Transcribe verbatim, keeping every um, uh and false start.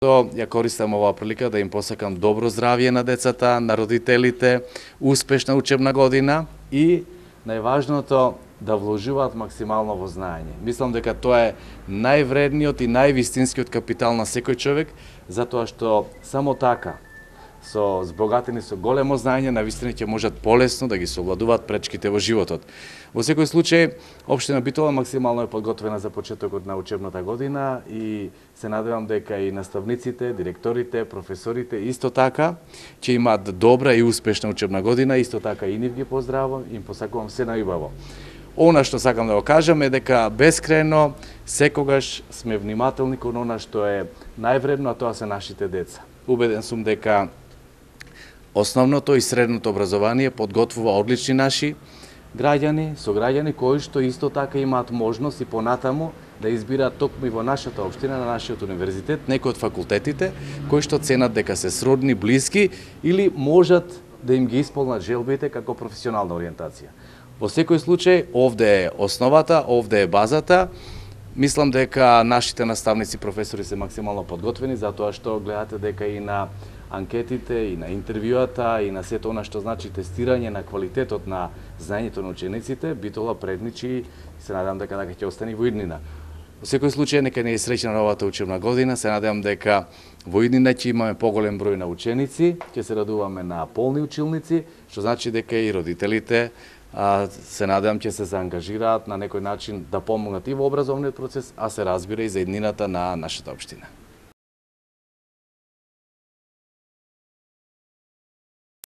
Ја користам оваа прилика да им посакам добро здравје на децата, на родителите, успешна учебна година и најважното да вложуваат максимално во знаење. Мислам дека тоа е највредниот и највистинскиот капитал на секој човек, затоа што само така, со збогатени со големо знаење, навистина ќе можат полесно да ги совладуваат пречките во животот. Во секој случај, општина Битола максимално е подготвена за почетокот на учебната година и се надевам дека и наставниците, директорите, професорите исто така ќе имаат добра и успешна учебна година, исто така и нив ги поздравувам и им посакувам се најубаво. Она што сакам да го кажам е дека бескрајно секогаш сме внимателни кон она што е највредно, а тоа се нашите деца. Убеден сум дека основното и средното образование подготвува одлични наши граѓани, сограѓани кои што исто така имаат можност и понатаму да избираат токму и во нашата општина, на нашиот универзитет, некои од факултетите кои што ценат дека се сродни, блиски или можат да им ги исполнат желбите како професионална ориентација. Во секој случај, овде е основата, овде е базата. Мислам дека нашите наставници, професори се максимално подготвени, затоа што гледате дека и на анкетите, и на интервјуата, и на сето она што значи тестирање на квалитетот на знаењето на учениците, Битола предничи и се надевам дека така ќе остане во иднина. Во секој случај, нека не е среќна новата учебна година, се надевам дека во иднина ќе имаме поголем број на ученици, ќе се радуваме на полни училници, што значи дека и родителите а, се надевам ќе се заангажираат на некој начин да помогнат и во образовниот процес, а се разбира и за иднината на нашата општина.